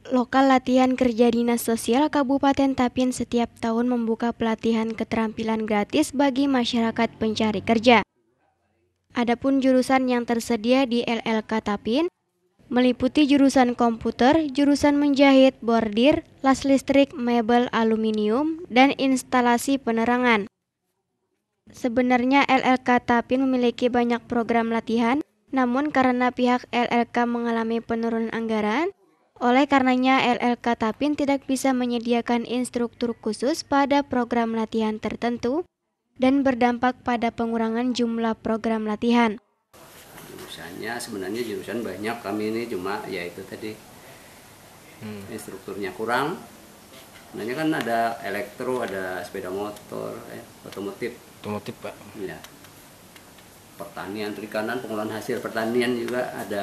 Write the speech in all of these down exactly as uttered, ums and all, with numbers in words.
Lokal Latihan Kerja Dinas Sosial Kabupaten Tapin setiap tahun membuka pelatihan keterampilan gratis bagi masyarakat pencari kerja. Adapun jurusan yang tersedia di L L K Tapin meliputi jurusan komputer, jurusan menjahit, bordir, las listrik, mebel, aluminium, dan instalasi penerangan. Sebenarnya L L K Tapin memiliki banyak program latihan, namun karena pihak L L K mengalami penurunan anggaran, oleh karenanya L L K Tapin tidak bisa menyediakan instruktur khusus pada program latihan tertentu dan berdampak pada pengurangan jumlah program latihan. Jurusannya sebenarnya jurusan banyak, kami ini cuma ya itu tadi hmm. instrukturnya kurang. Sebenarnya kan ada elektro, ada sepeda motor, eh, otomotif. Otomotif Pak. Ya. Pertanian, perikanan, pengolahan hasil pertanian juga ada.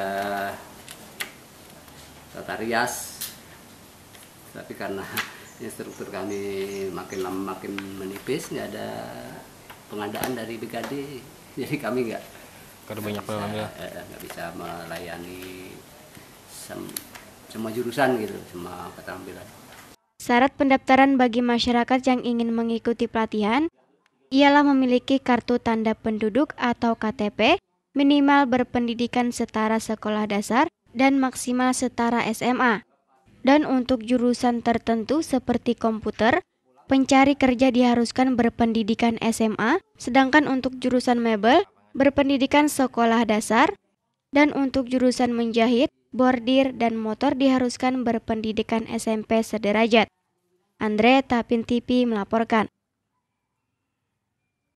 Tata rias, tapi karena instruktur kami makin lama makin menipis, nggak ada pengadaan dari B K D, jadi kami nggak Karena banyak pengambil nggak bisa melayani sem semua jurusan gitu, semua keterampilan. Syarat pendaftaran bagi masyarakat yang ingin mengikuti pelatihan ialah memiliki kartu tanda penduduk atau K T P, minimal berpendidikan setara sekolah dasar dan maksimal setara S M A. Dan untuk jurusan tertentu seperti komputer, pencari kerja diharuskan berpendidikan S M A, sedangkan untuk jurusan mebel, berpendidikan sekolah dasar, dan untuk jurusan menjahit, bordir, dan motor diharuskan berpendidikan S M P sederajat. Andre, Tapin T V melaporkan.